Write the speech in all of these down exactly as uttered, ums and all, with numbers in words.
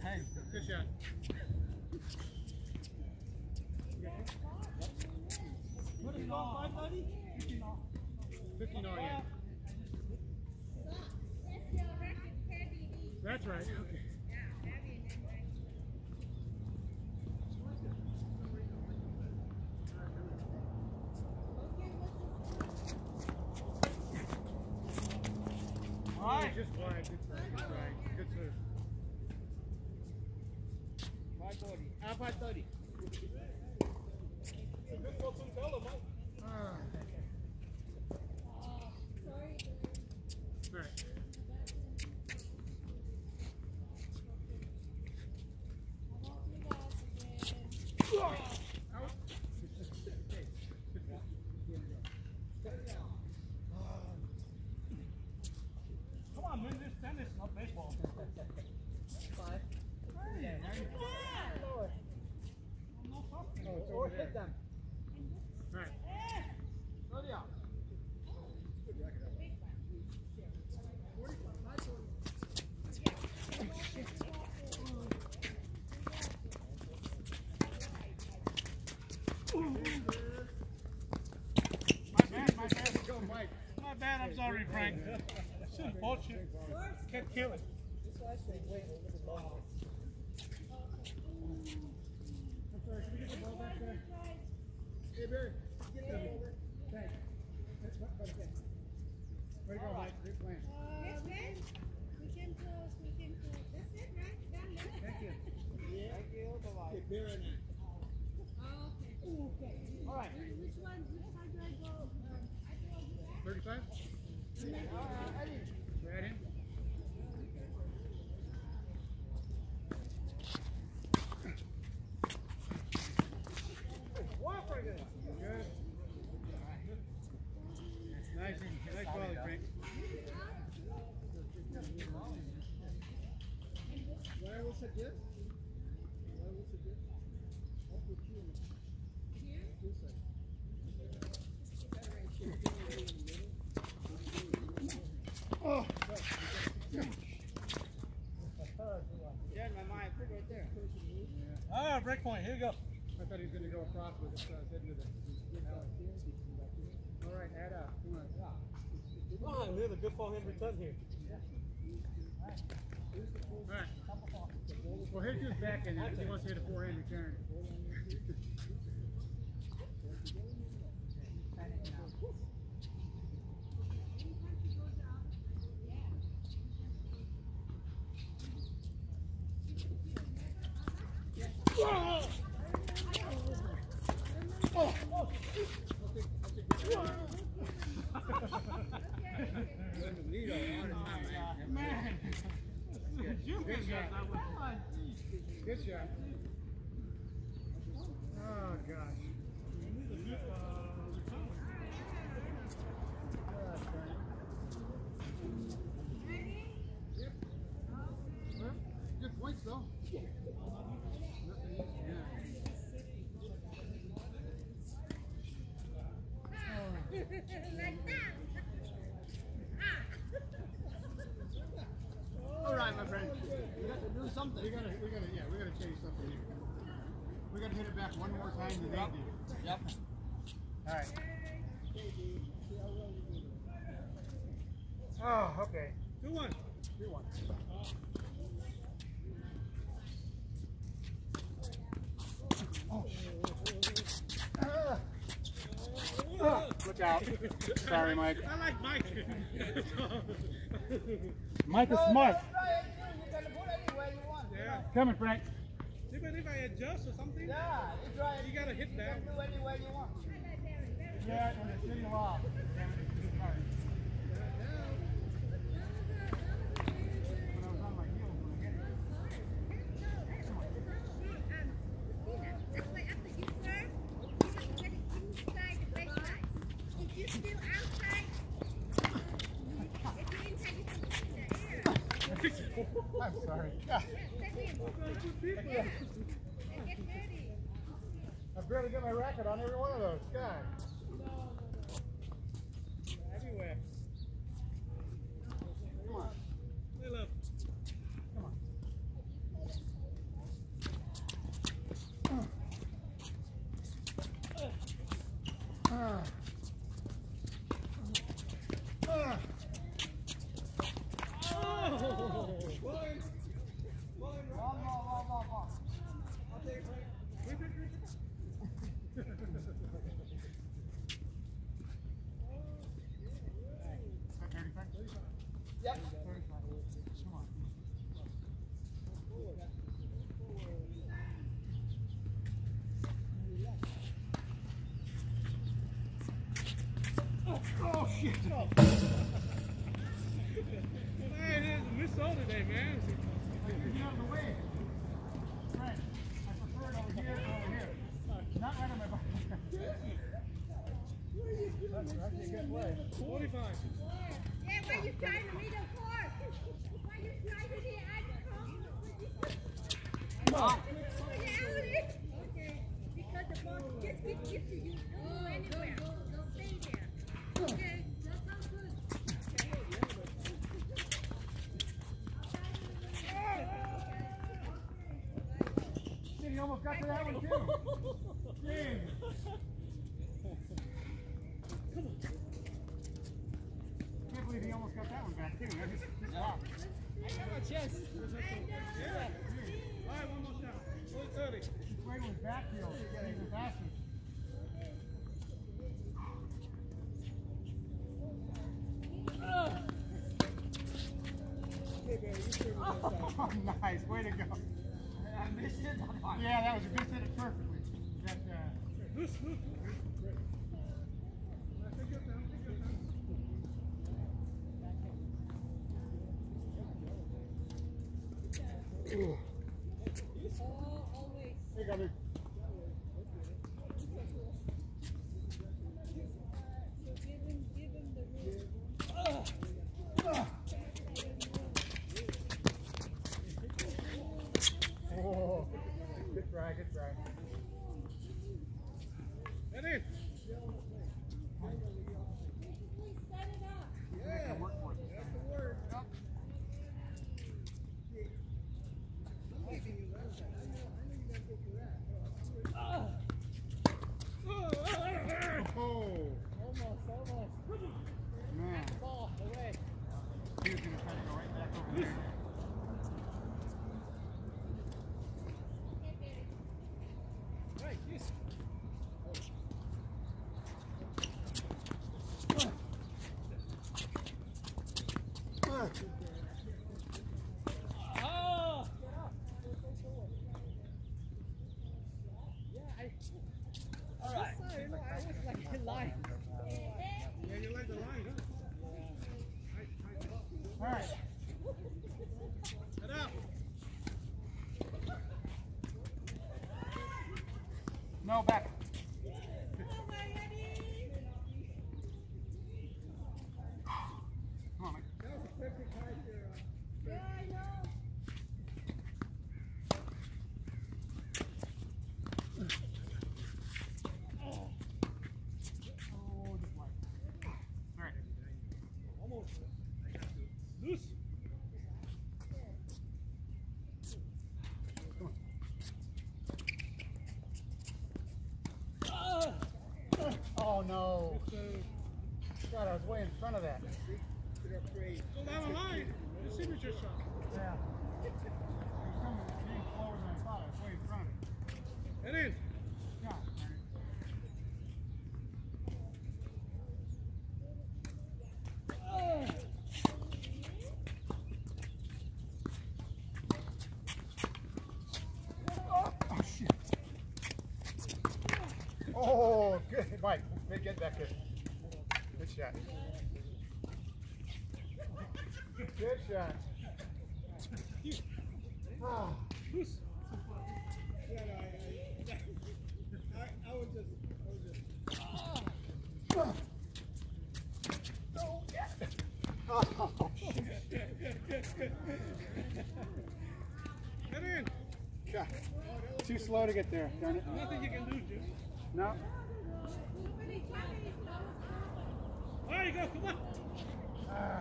Hey, good shot. What is it on, five thirty? fifteen all, yeah. That's right, okay. All right. Just wide, good try, good try, good serve. five forty. Ah, five thirty. Good fortune teller, Mike. Ah. Sorry. All right. Come on, win this tennis, not baseball. Five. Hey, Lord. Oh, it's over there. Hit them. All right. Go down. Good record. My bad, my bad. Go, Mike. My bad, I'm sorry, Frank. It's unfortunate. Can't kill it. I'm sorry, can we get the ball back there? Hey, Barry, get it over. Thanks. Way to go, Mike. Great plan. Yes, man. We came close, we came close. That's it, right? Done, yeah? Thank you. Yeah. Thank you. Bye-bye. Get Barry in there. Oh, okay. Okay. All right. Which one? Which side do I go? Um, I go back? thirty-five? All right. Right in. Good. Nice, nice volley, Frank. What I will suggest, what I will suggest, I'll put you in this side. Oh! Yeah, my mind, put it right there. Ah, break point, here you go. I thought he was going to go across with it, so I was heading to the... All right, add up. Come on. Come on, we have a good forehand return here. All right. Well, here's his back end. He wants to hit a forehand return. Oh! Oh! Oh! Man! Good shot. Good shot. Oh, gosh. Good points, though. Like that. All right, my friend. We got to do something. We gotta, we gotta, yeah, we gotta change something here. We gotta hit it back one more time than they did. Yep. All right. Oh, okay. Two one. Two one. Oh. Ah. Ah. Look out. Sorry, Mike. I like Mike. Mike is smart. Yeah. Coming, Frank. Even if I adjust or something, yeah, you, try you gotta hit that. You can do anywhere you want. Yeah, and it's getting long. I'm sorry. Yeah. I barely get my racket on every one of those. God. Everywhere. Come on. Come on. shit. Man, it is a miss all today, man. Get out of the way. Right. I prefer it over here or over here. Not right on my back. That's actually a good play. forty-five. Yeah, why you trying to meet a court? Why you trying to be at the Come on. Okay, because the ball just gets used to you. Don't go anywhere. Don't stay there. Okay, that sounds good. Shit, he almost got to that one too. Dang. Can't believe he almost got that one back too. That's just wow. I got my chest. Yeah. All right, one more shot. one thirty. He's right with his back heel. He's even faster. Oh, nice. Way to go. I missed it. Yeah, that was a good hit it perfectly. That, uh, loose, loose. Ooh. Hey, got me. Oh, good try, good try. That is. Set it up. Yeah, work for it. That's the word. Yep. Oh, almost, almost. Man. Ball away. He was going to try to go right back over there. Right, yes. Oh! All right. I was like in line. Yeah, you like the line, huh? All right. Head up. No, back. Come on, Mike. That was a perfect height there. Yeah, I know. Oh, just like. All right. Almost. Loose. Come on. Oh no. God, I was way in front of that. Go down the line. The signature shot. Yeah. It was coming being slower than I thought. I was way in front of it. It is. Yeah. Oh, shit. Oh, good. Mike, get back there. Good shot. Good shot. Oh. Yeah, no, I, I, I, I was just, I was just. Oh. Oh, yeah. Oh, get in. God. Too slow to get there. Darn it. Nothing you can do, Jim. No. There you go, come on. Uh.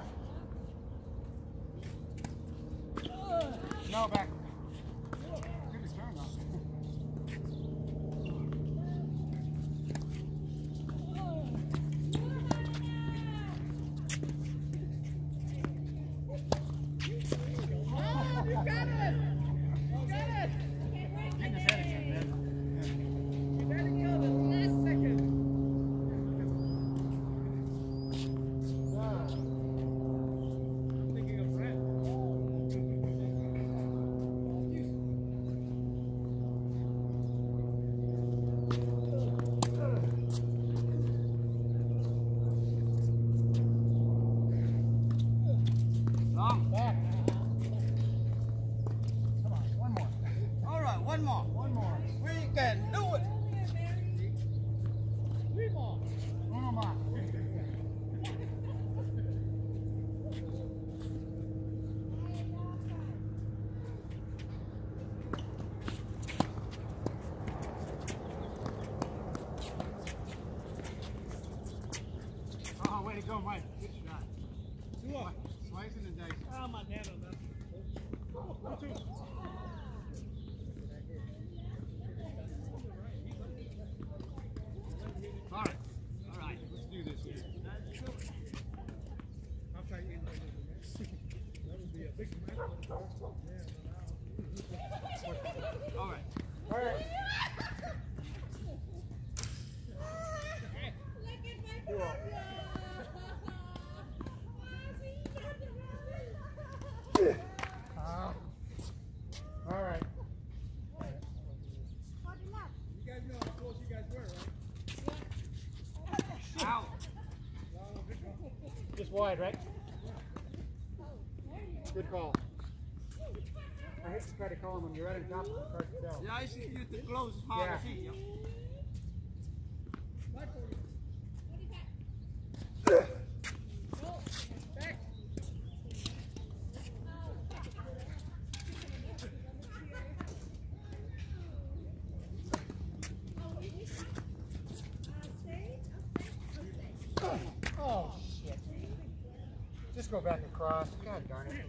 No, back. Good return, though. Oh, you got it! You got it! Getting his head again, man. You gotta kill the last second. Wow. Thinking of Brett. One more. One more. We can do it. Three more. Uno más. Oh, way to go, Mike. Good shot. Two more. Slicing and dicing. Oh, my dad on that. One, two. All right. All right. Let's do this here. I'll try you. That would be a big match. All right. All right. Two off. Uh, all right. You guys know how close you guys were, right? Ow. Just wide, right? Good call. I hate to try to call him when you're right on top of it. It's hard to tell. Yeah, I see you the close is hard to see. Yeah. Oh, shit. Just go back across. God darn it.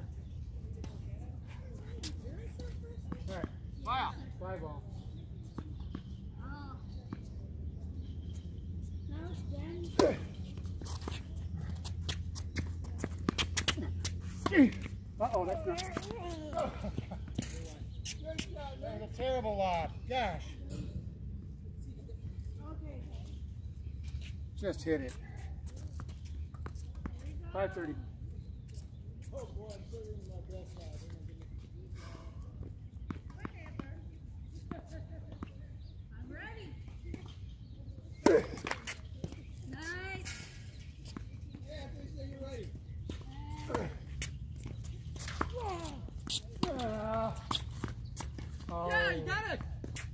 All right. Wow. Fly ball. Uh-oh, that's not... Oh. That was a terrible lob. Gosh. Just hit it. five thirty. Oh boy, I'm so in my best side. I'm ready. Nice. Yeah, please say you're ready. Uh, oh. Yeah, you got it.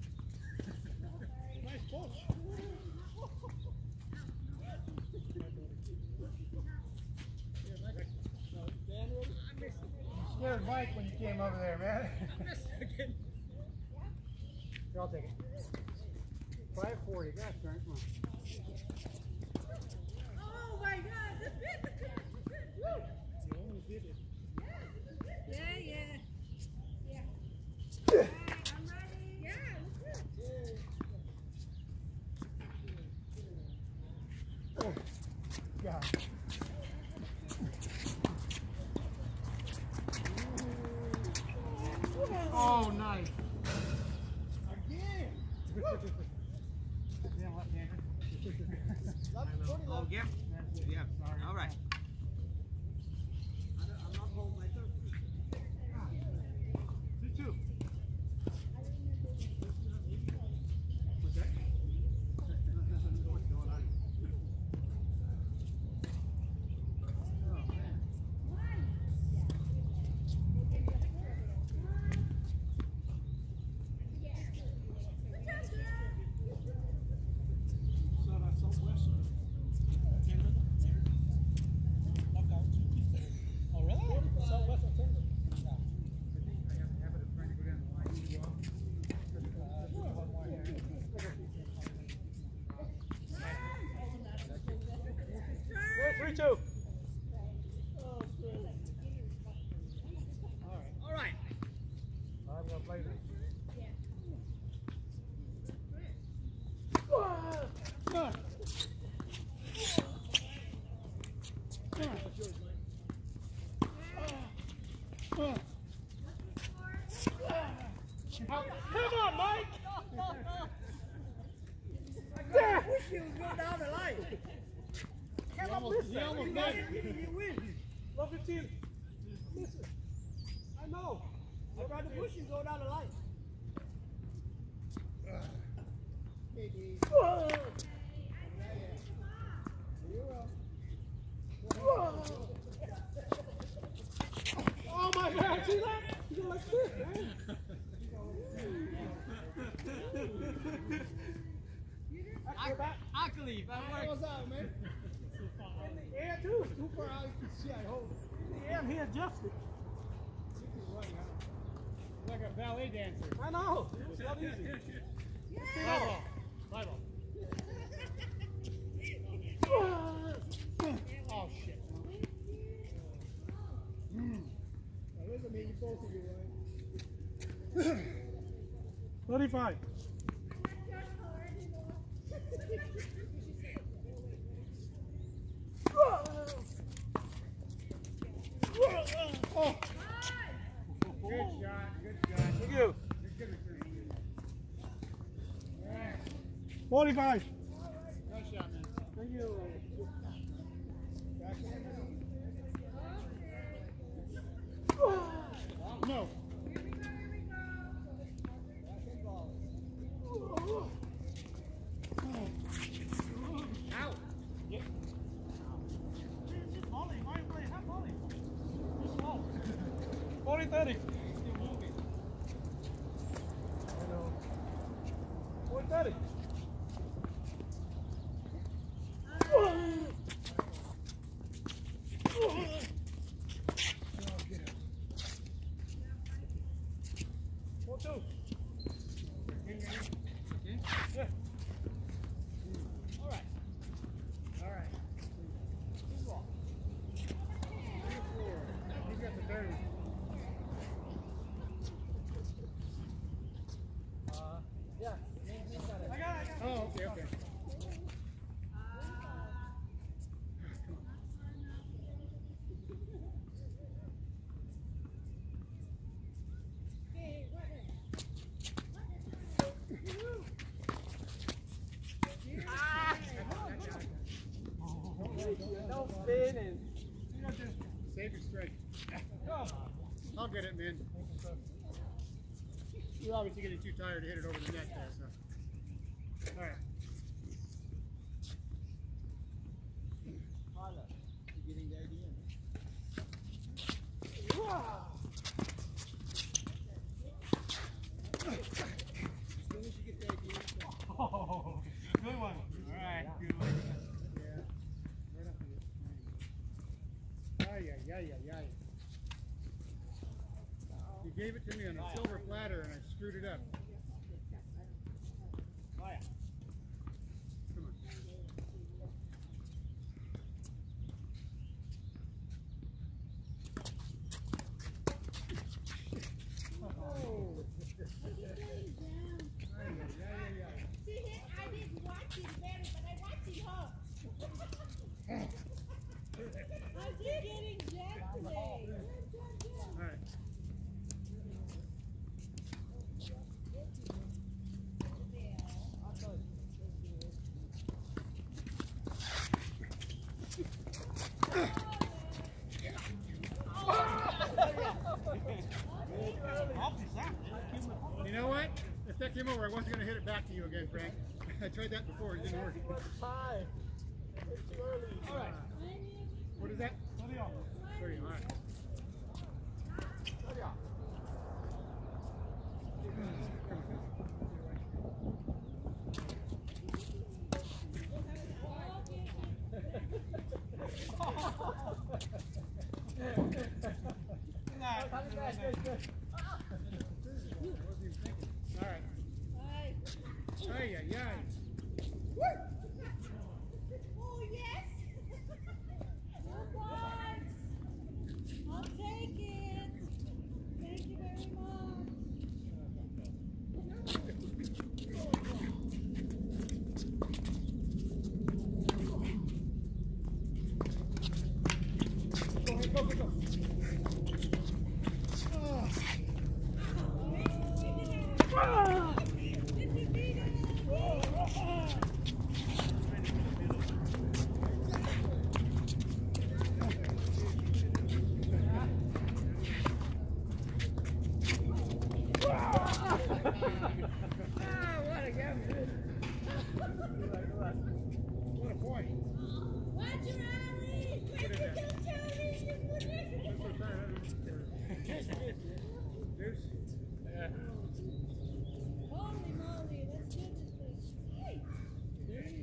Nice push. Scared Mike when you came over there, man. Here, I'll take it. five forty, gosh darn it, come on. Oh my God, this is good. You almost did it. Yeah, yeah. Yeah. All right, I'm ready. Yeah, let's do it. Oh, God. Oh, nice. Again. Yeah, left-hander. Oh, again? Yeah. All right. I'm not holding my third. two two. What's that? What's going on? Oh, man. three two. All right. All right. I'm going to play this. Come on, Mike! I wish you would go down the line. He almost, he almost you got it. You win. Love your team. Listen, I know. I tried to push you go down the line. Maybe. Whoa. Oh my God! See that? You go like this, man. I, I can leave. I work. What's up, man? In the air too. Too far out, you can see, I hope. In the air, he adjusted. Like a ballet dancer. I know. It was not easy. Fly ball. Fly ball. Oh, shit. Mm. Now, look at me, you both of you, right? thirty-five. Oh. Good shot, good shot. Thank you. forty-five. Nice shot, man. Thank you. No. Ow. Yep. Just volley. Why you play half volley? Just slow. forty thirty. Still moving. I know. forty thirty. Four two. Yeah. All right. All right. Two ball. Three or four. You got the third. Uh, yeah. I got it. I got it. Oh, okay, okay. No spinning. Save your strength. I'll get it, man. You're obviously getting too tired to hit it over the net there, so. All right. You're getting the idea. Oh, good one. All right, good one. Yeah. Right up to this. Ay, ay, ay, ay, ay. You gave it to me on a silver platter and I screwed it up. Fire. Come on. Oh. Ay, ay, ay, ay. See, I didn't watch it better, but I watched it home. I'm just getting jacked today. All right. You know what? If that came over, I wasn't going to hit it back to you again, Frank. I tried that before, it didn't work. Hi. It's too early. All right. What is that? thirty on. thirty, all right. thirty on. All right. Ay, ay, ay. Oh, yes. Good ones. I'll take it. Thank you very much. Go ahead, go, go, go. What a point. Watch your alley. Where did you go, Tony? Deuce. Holy moly, let's do this thing.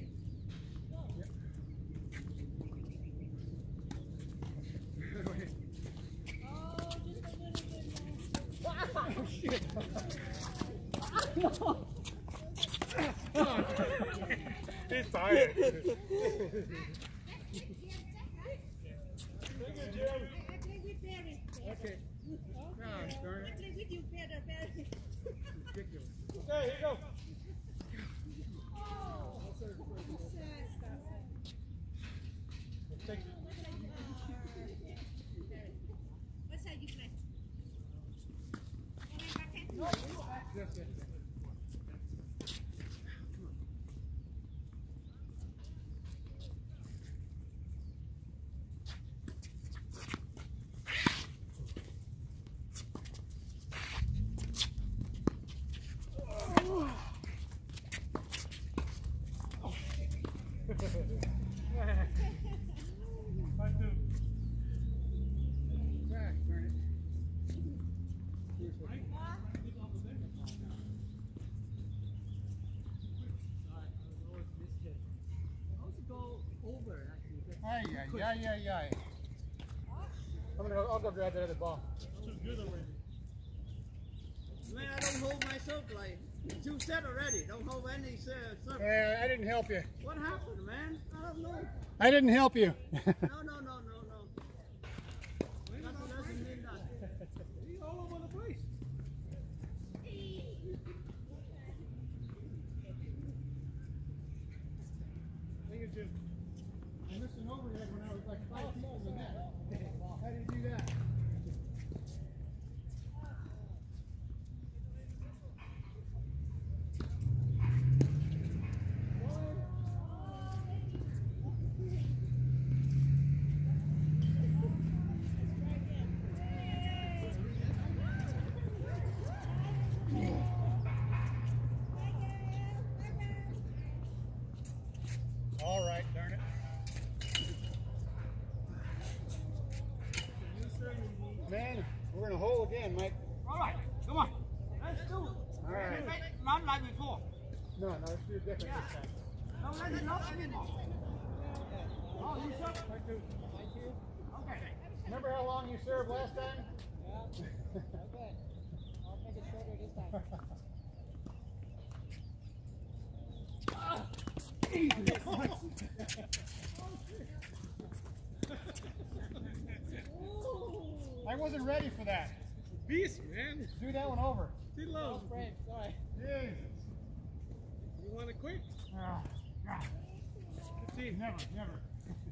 shit. He's tired. Thank you, Jim. I play with Barry. Okay. Gosh, darn I it. play with you better, Barry. Ridiculous. Okay, here you go. Oh, sad stuff. Take it. What side you play? Yes, yes, yes. Five two. Gosh, darn it. Ay, ay, ay, ay, ay. I'm gonna go, I'll go grab that other ball. Too good already. Man, I don't hold myself like two set already. Don't hold any set. Uh, I didn't help you. What happened, man? I don't know. I didn't help you. No, no, no, no, no. Nothing doesn't mean nothing. He's all over the place. Thank you, Jim. I'm missing overhead when I was like five feet from the net. How do you do that? All right, darn it. Man, we're in a hole again, Mike. All right, come on. Let's do it. All right. Not like before. No, no, let's do it different this time. No, let it not anymore. Oh, you serve? Thank you. Okay. Remember how long you served last time? Yeah. Okay. I'll make it shorter this time. I wasn't ready for that. Beast, man. Do that one over. Too Oh, low. frame, sorry. Jesus. You want it quick? Oh, God. fifteen. Never, never.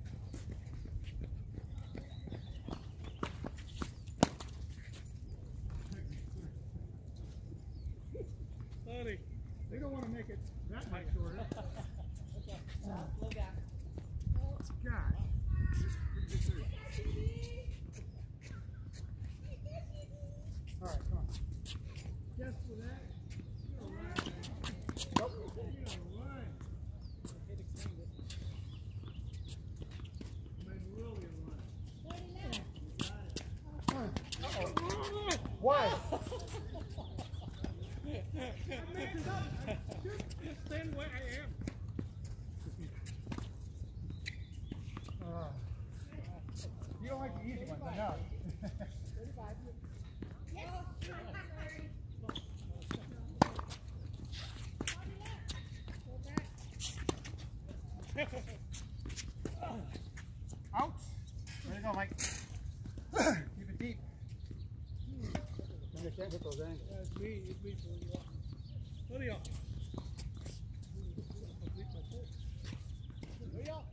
Sorry. They don't want to make it that much shorter. Okay. Slow down. God. All right, come on. Just for that. Nope. You're right. Hit extreme this Man, really Uh-oh. Why? Stand where I am. Uh, you don't like the easy ones, I know. thirty-five. Out. There you go, Mike. Keep it deep. I can't hit those angles. Yeah, it's me. It's me pulling you up. Hurry up. Hurry up.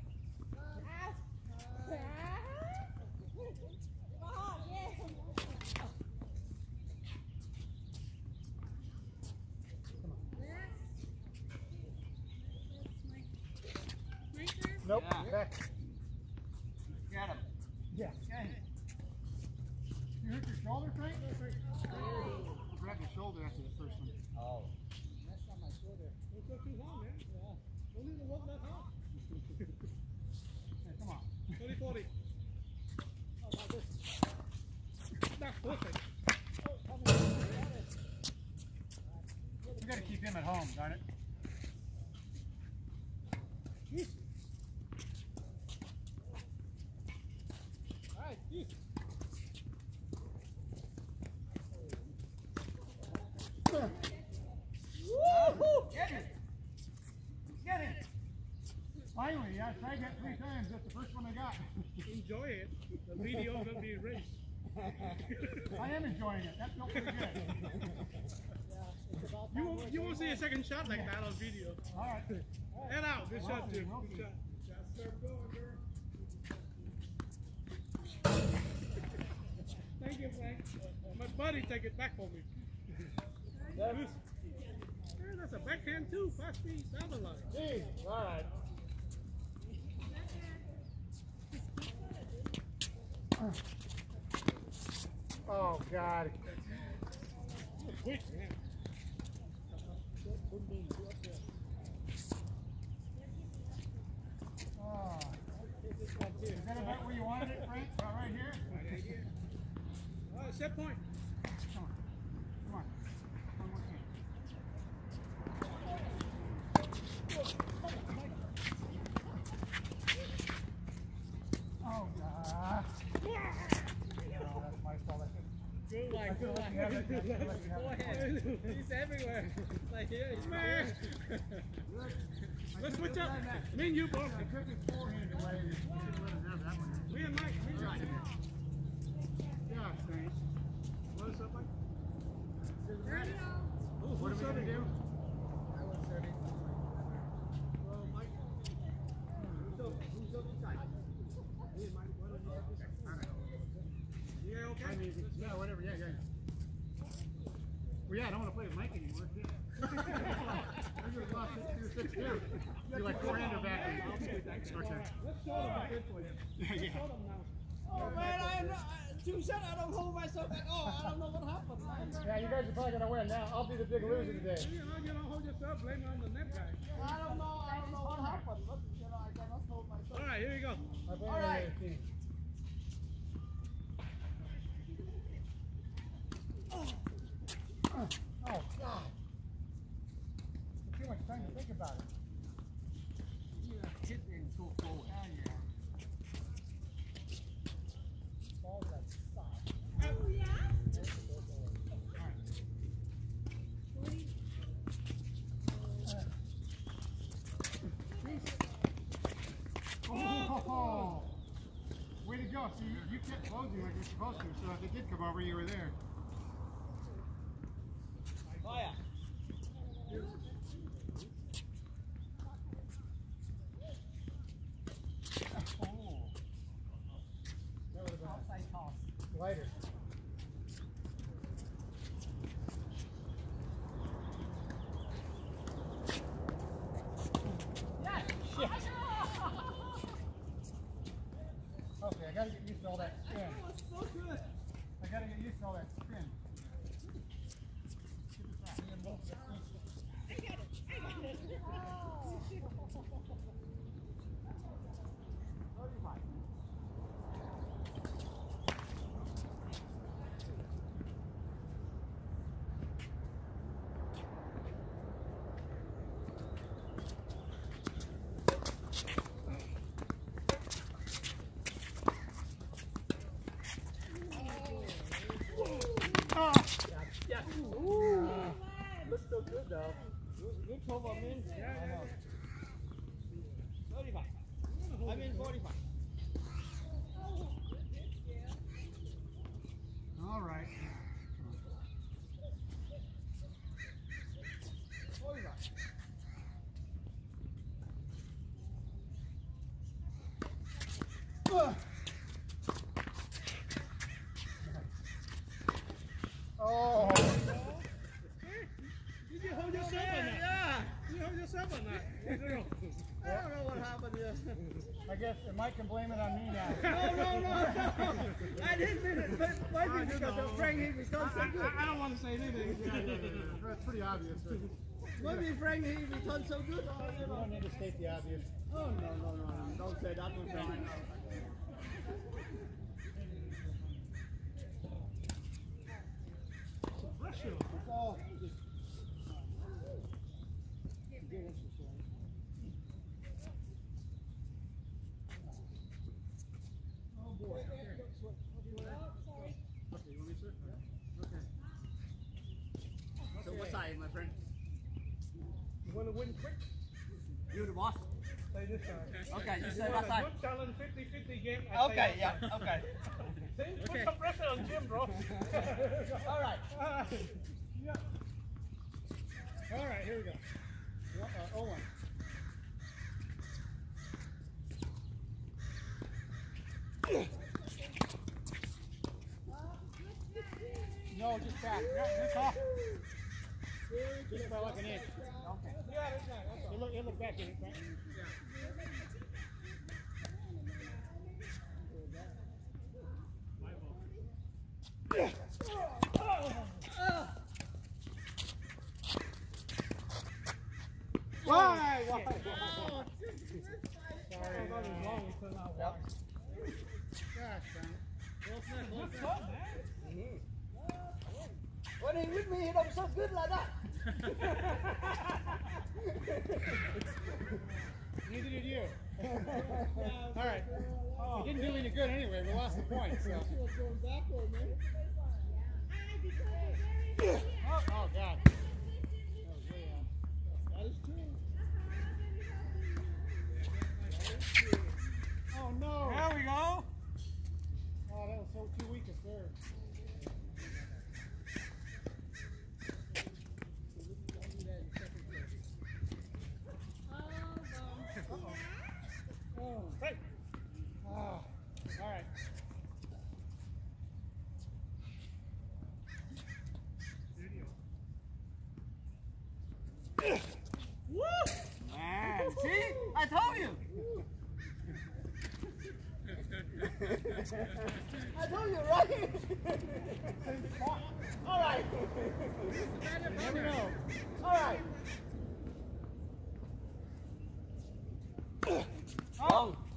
Nope. Yeah. Back. Get him. Yeah. Okay. You hurt your shoulder, Frank? You grabbed your shoulder after the first one. Oh. That's not my shoulder. Don't go too hard, man. Yeah. Don't need to walk that hard. Hey, come on. thirty forty. Oh, now this. That's perfect. Oh, come on. Got it. We got to keep him at home, darn it. All right. Woo-hoo! Get it! Get it! Finally, yeah, tried that three times. That's the first one I got. Enjoy it. The video will be erased. I am enjoying it. That felt pretty good. You won't, you won't see a second shot like that on video. All right. Head out. Good shot, Jim. Well, Good shot. Thank you, Frank. My buddy take it back for me. Yeah, that's a backhand too. Five feet down the line. Jeez. All right. Oh, God. Quick, man. Oh. Is that about where you wanted it, Frank? About right here? Uh, set point. Come on. Come on. One more time. Oh, God. No, that's my fault. I shouldn't. Go like, go like. Yeah, let you have it. Let you have Go it. ahead. He's everywhere. Like here, he's Man. Let's switch up. Me and you both. I took his forehand away. You should let him have that one. Me and Mike. Me and Mike. Yeah, thanks. What is up, Mike? What are we going to do? Well, Mike. Who's up? Who's up inside? Me and Mike. What are you up inside? Yeah, okay. I mean, yeah, whatever. Yeah, yeah. Well, yeah, I don't want to play with Mike anymore. Yeah. I could have lost six two, six two. You're like four-hander back. Okay. Let's show them a good for you. Yeah, yeah. Show them now. Oh man, I am not. Two set. I don't hold myself back. Oh, I don't know what happened. Man. Yeah, you guys are probably going to win now. I'll be the big loser today. You know, you don't hold yourself, blame it on the net guy. I don't know. I don't know what happened. Look, you know, I cannot hold myself. All right, here you go. I blame All the right. other team. Oh, oh, God. Too much time to think about it. Yeah, hit and go forward. Oh, yeah. Balls that soft. Oh, yeah? Oh, oh, way to go. See, you, you kept closing like you're supposed to, so if it did come over, you were there. Fire. Oh. That would have been outside toss. Lighter. Okay, I gotta get used to all that spin. So good. I gotta get used to all that spin. Oh. Yeah. Ooh. Looks so good though. Good cover, man. Yeah, yeah, yeah. thirty-five. I mean forty-five. All right. forty-five. Ugh. Oh. Did you hold yourself or not? Yeah. Did you hold yourself or not? I don't know what happened here. I guess Mike can blame it on me now. No, no, no, no. I didn't mean it, but maybe because of Frank Healy done so good. I, I don't want to say anything. Yeah, yeah, yeah, yeah. That's pretty obvious. Right? Maybe Frank Healy done so good. Oh, you You know. don't need to state the obvious. Oh, no, no, no, no. Don't say that one, Frank. Pressure. It's all just oh boy. Okay. Okay, you want me to? Okay. So what's side, my friend. You want to win quick? You the boss? Stay this side. Okay, you You stay want that a side. good challenge fifty fifty game? I stay Okay, that yeah, side. okay. See? Put some pressure on Jim, bro. All right. Yeah. All right, here we go. Uh, Owen. No, just back. Yeah, just off. Just by like an inch. Okay. Yeah, that's right. That's You look, you look back in it, right? Why? Why? Sorry. Oh, that was wrong. It turned out Yep. wide. Gosh, darn it. Good shot, man. When he with me, he don't so good like that. Neither did you. All right. It didn't do any good anyway. We lost the point. So. Going backward, man. Oh, oh God. That was way out. That is true. Oh no. There we go. Oh, that was so too weak a serve. Oh. Hey. Oh. All right. Man, see? I told you. I told you, right? All right. You never know. All right. Oh.